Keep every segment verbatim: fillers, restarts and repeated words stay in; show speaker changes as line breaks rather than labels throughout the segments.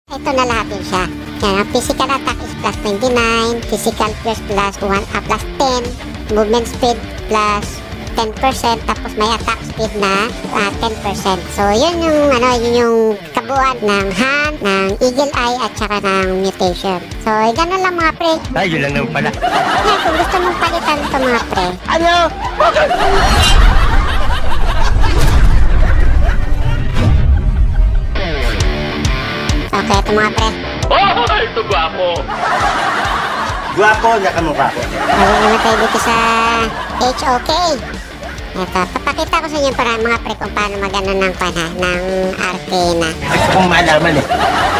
Ito na lahat yun siya. Yan, ang physical attack is plus twenty-nine, physical pierce plus one, uh, plus ten, movement speed plus ten percent, tapos may attack speed na uh, ten percent. So, yun yung, ano, yun yung kabuuan ng hand, ng eagle eye, at saka ng mutation. So, gano'n lang mga pre.
Ay, yun lang naman pala.
Yan, kung gusto mong palitan ito mga pre.
Ano?
Okay, ito mga pre.
Oh, ito gwapo. Gwapo, nakamukha ko.
Ayun naman tayo dito sa H O K. Ito, papakita ko sa inyo para mga pre kung paano magano ng pana, ng Arcana.
Gusto kong malaman eh.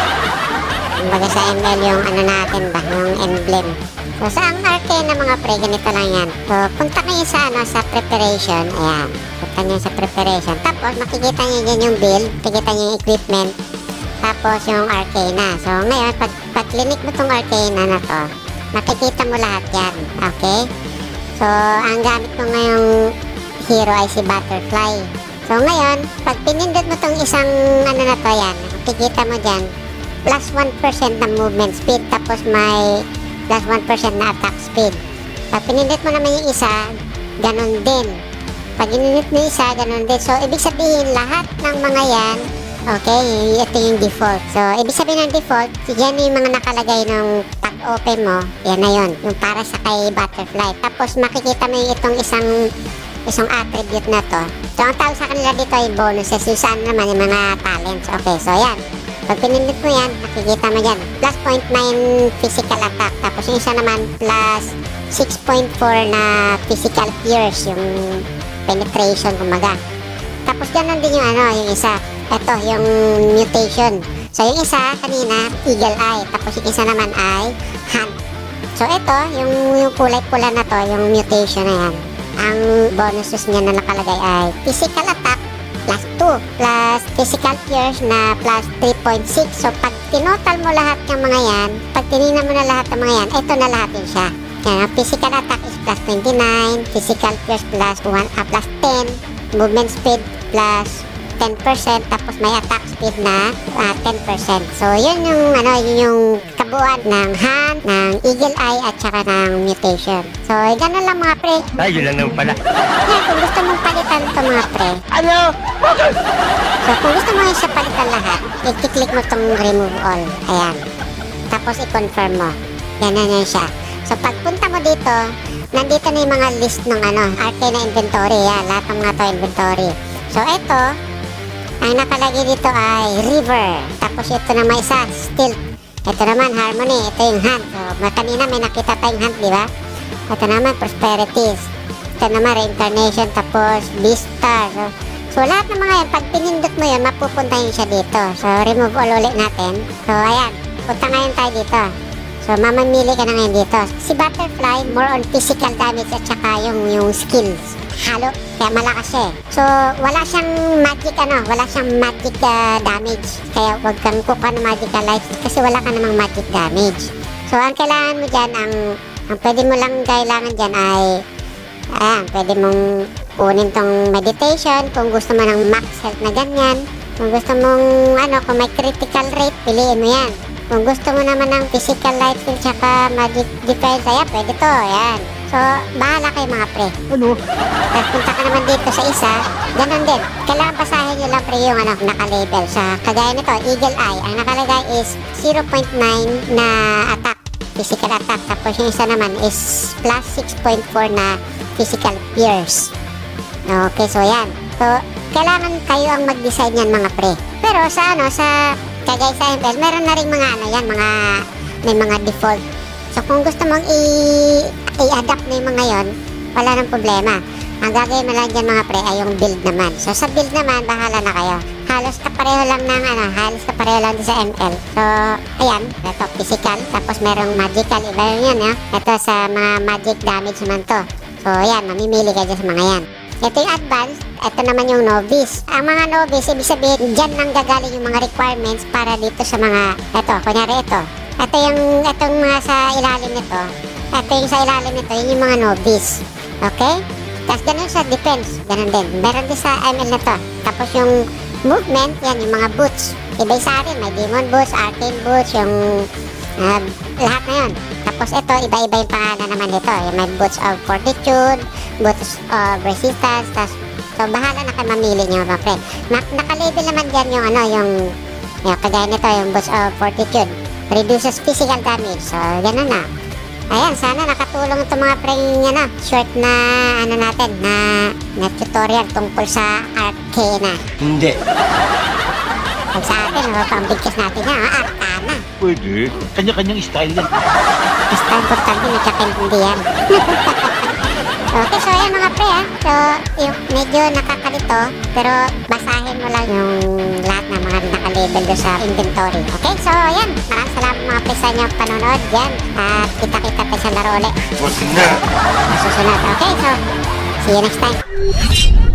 Kumbaga sa M L yung ano natin ba, yung emblem. So sa ang Arcana mga pre, ganito lang yan. So punta kayo sa ano, sa preparation. Ayan, punta nyo sa preparation. Tapos makikita nyo dyan yung build, makikita nyo yung equipment. Tapos yung Arcana. So ngayon, pag, pag clinic mo tong Arcana na to, makikita mo lahat yan. Okay? So ang gamit ko ngayong hero ay si Butterfly. So ngayon, pag pinindot mo tong isang ano na to, yan, makikita mo dyan, plus one percent na movement speed, tapos may plus one percent na attack speed. Pag pinindot mo naman yung isa, ganun din. Pag pinindot mo yung isa, ganun din. So ibig sabihin, lahat ng mga yan, okay, ito yung default. So, ibig sabihin ng default, yan yung mga nakalagay ng pag-open mo, yan na yun, yung para sa kay Butterfly. Tapos, makikita mo yung itong isang isang attribute na to. So, ang tawag sa kanila dito ay bonuses. Yung saan naman yung mga talents. Okay, so yan. Pag pinindot mo yan, makikita mo yan. Plus zero point nine physical attack. Tapos, yung isa naman, plus six point four na physical pierce, yung penetration, kumaga. Tapos, ganun din yung ano, yung isa. Ito, yung mutation. So, yung isa, kanina, eagle eye. Tapos, yung isa naman ay hand. So, ito, yung, yung kulay pula na to, yung mutation na yan. Ang bonuses niya na nakalagay ay physical attack plus two, plus physical pierce na plus three point six. So, pag tinotal mo lahat ng mga yan, pag tinignan mo na lahat ng mga yan, ito na lahat yun siya. Yan, ang physical attack is plus twenty-nine, physical pierce plus one, uh, plus ten, movement speed plus ten percent, tapos may attack speed na uh, ten percent. So, yun yung, ano, yun yung kabuuan ng hand, ng eagle eye, at saka ng mutation. So, gano'n lang mga pre.
Ay, yun lang naman pala.
Yan, kung gusto mong palitan ito mga pre.
Ano?
So, kung gusto mo yung siya palitan lahat, i-click mo itong remove all. Ayan. Tapos, i-confirm mo. Ganun yan siya. So, pagpunta mo dito, nandito na yung mga list ng ano, Arcana inventory. Yan, lahat ng mga to inventory. So, ito, ang nakalagay dito ay river. Tapos ito naman isa, stilt. Ito naman harmony. Ito yung hand. So, kanina may nakita tayong hand, di ba? Ito naman prosperities. Ito naman reincarnation. Tapos beastar. So, so lahat ng mga yan, pag pinindot mo yan, mapupunta yun siya dito. So remove all ulit natin. So ayan, punta ngayon tayo dito. So mamamili ka na ngayon dito. Si Butterfly, more on physical damage at saka yung, yung skills. Halo, kaya malakas siya eh. So, wala siyang magic ano, wala siyang magic uh, damage. Kaya huwag kang kukuha ng magical life kasi wala ka namang magic damage. So, ang kailangan mo dyan, ang, ang pwede mo lang kailangan dyan ay, ayan, pwede mong kunin tong meditation kung gusto mo ng max health na ganyan. Kung gusto mong, ano, kung may critical rate, piliin mo yan. Kung gusto mo naman ng physical life skill tsaka magic defense, ayan, pwede to, ayan. So, bahala kayo mga pre.
Ano?
Tapos punta ka naman dito sa isa, ganun din. Kailangan basahin nyo lang pre yung ano, naka-label. Sa kagaya nito, eagle eye, ang nakalagay is zero point nine na attack, physical attack. Tapos yung isa naman is plus six point four na physical pierce. Okay, so yan. So, kailangan kayo ang mag-design yan mga pre. Pero sa ano, sa kagaya sa M L, meron na rin mga ano yan, mga, may mga default. So, kung gusto mong i- i-adapt na yung mga yon, wala nang problema. Ang gagawin mo lang dyan mga pre ay yung build naman. So, sa build naman, bahala na kayo. Halos kapareho lang ng ano, halos kapareho lang din sa M L. So, ayan, ito physical, tapos merong magical, iba yun yan, eh. Ito sa mga magic damage naman to. So, ayan, mamimili ka dyan sa mga yan. Ito yung advanced, ito naman yung novice. Ang mga novice, ibig sabihin, dyan lang gagaling yung mga requirements para dito sa mga, ito, kunyari ito. Ito yung, itong mga sa ilalim nito. Ito yung sa ilalim nito, yun yung mga novice. Okay? Tapos ganun sa defense, ganun din. Meron din sa M L na to. Tapos yung movement, yan yung mga boots. iba isa rin. May Demon Boots, Arcane Boots, yung uh, lahat na yun. Tapos ito, iba-iba yung pangalan naman nito. Yung may Boots of Fortitude, Boots of Resistance, tas, so bahala na kayo mamili nyo mga pre. Na nakalabel naman dyan yung ano, yung, yung kagaya nito, yung Boots of Fortitude. Reduces physical damage. So, gano'n na. Ayan, sana nakatulong itong mga pre ano, short na ano natin, na, na tutorial tungkol sa Arcana.
Hindi.
Pag sa atin, ano, pambigkas natin yan, ah, Arcana.
Pwede. Kanya-kanyang style yan.
Basta importante, nagkakaintindihan. Okay, so ayan mga pre ha. So, yung medyo nakakalito, pero basahin mo lang yung lahat ng mga nakalabel doon sa inventory. Okay, so ayan. Maraming salamat mga pre sa inyong panonood yan. At kita-kita tayo sa laro ulit.
Huwag na.
Susunod. Okay, so see you next time.